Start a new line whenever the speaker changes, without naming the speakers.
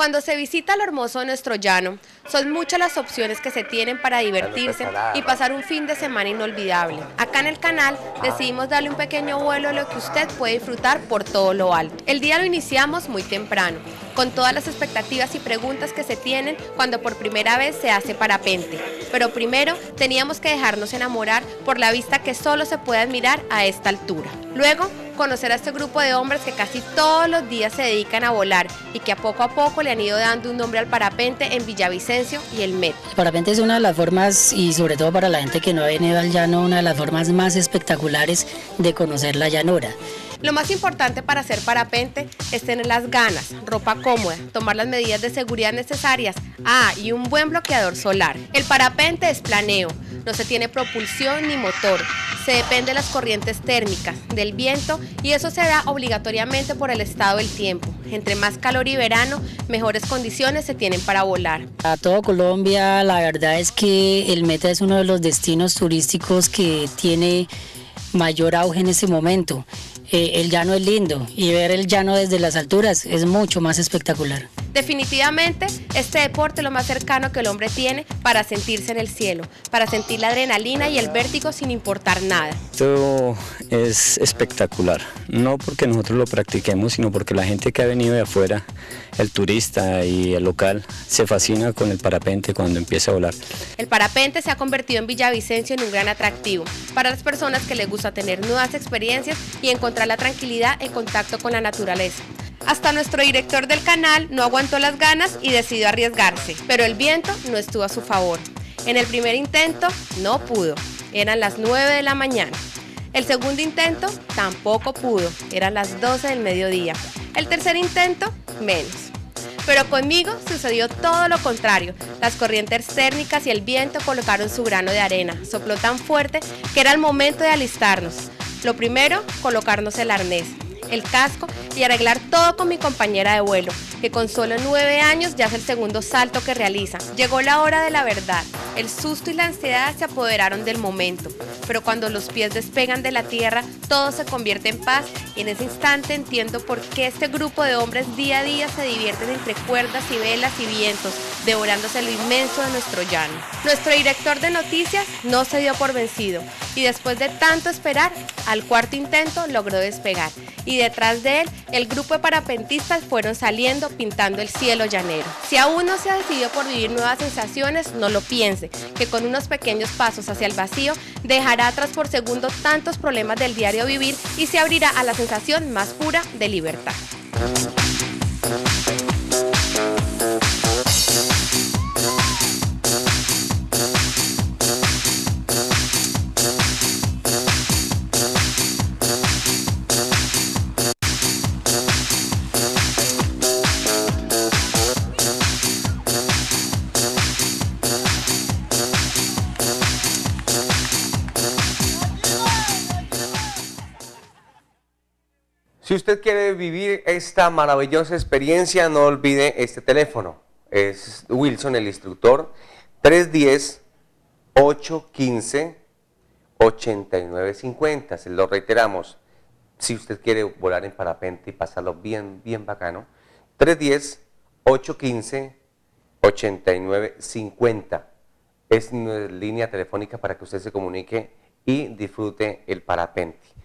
Cuando se visita lo hermoso de nuestro llano, son muchas las opciones que se tienen para divertirse y pasar un fin de semana inolvidable. Acá en el canal decidimos darle un pequeño vuelo a lo que usted puede disfrutar por todo lo alto. El día lo iniciamos muy temprano, con todas las expectativas y preguntas que se tienen cuando por primera vez se hace parapente. Pero primero teníamos que dejarnos enamorar por la vista que solo se puede admirar a esta altura. Luego, conocer a este grupo de hombres que casi todos los días se dedican a volar y que a poco le han ido dando un nombre al parapente en Villavicencio y el Met.
El parapente es una de las formas, y sobre todo para la gente que no ha venido al llano, una de las formas más espectaculares de conocer la llanura.
Lo más importante para hacer parapente es tener las ganas, ropa cómoda, tomar las medidas de seguridad necesarias, y un buen bloqueador solar. El parapente es planeo, no se tiene propulsión ni motor, se depende de las corrientes térmicas, del viento, y eso se da obligatoriamente por el estado del tiempo. Entre más calor y verano, mejores condiciones se tienen para volar.
A todo Colombia, la verdad es que el Meta es uno de los destinos turísticos que tiene mayor auge en este momento. El llano es lindo y ver el llano desde las alturas es mucho más espectacular.
Definitivamente, este deporte es lo más cercano que el hombre tiene para sentirse en el cielo, para sentir la adrenalina y el vértigo sin importar nada.
Esto es espectacular, no porque nosotros lo practiquemos, sino porque la gente que ha venido de afuera, el turista y el local, se fascina con el parapente cuando empieza a volar.
El parapente se ha convertido en Villavicencio en un gran atractivo para las personas que les gusta tener nuevas experiencias y encontrar la tranquilidad en contacto con la naturaleza. Hasta nuestro director del canal no aguantó las ganas y decidió arriesgarse, pero el viento no estuvo a su favor. En el primer intento no pudo, eran las 9 de la mañana. El segundo intento tampoco pudo, eran las 12 del mediodía. El tercer intento, menos. Pero conmigo sucedió todo lo contrario. Las corrientes térmicas y el viento colocaron su grano de arena. Sopló tan fuerte que era el momento de alistarnos. Lo primero, colocarnos el arnés, el casco y arreglar todo con mi compañera de vuelo, que con solo 9 años ya es el segundo salto que realiza. Llegó la hora de la verdad. El susto y la ansiedad se apoderaron del momento, pero cuando los pies despegan de la tierra, todo se convierte en paz, y en ese instante entiendo por qué este grupo de hombres día a día se divierten entre cuerdas y velas y vientos, devorándose lo inmenso de nuestro llano. Nuestro director de noticias no se dio por vencido, y después de tanto esperar, al cuarto intento logró despegar, y detrás de él, el grupo de parapentistas fueron saliendo pintando el cielo llanero. Si aún no se ha decidido por vivir nuevas sensaciones, no lo piense, que con unos pequeños pasos hacia el vacío dejará atrás por segundo tantos problemas del diario vivir y se abrirá a la sensación más pura de libertad.
Si usted quiere vivir esta maravillosa experiencia, no olvide este teléfono. Es Wilson, el instructor, 310-815-8950. Se lo reiteramos, si usted quiere volar en parapente y pasarlo bien bacano, 310-815-8950. Es una línea telefónica para que usted se comunique y disfrute el parapente.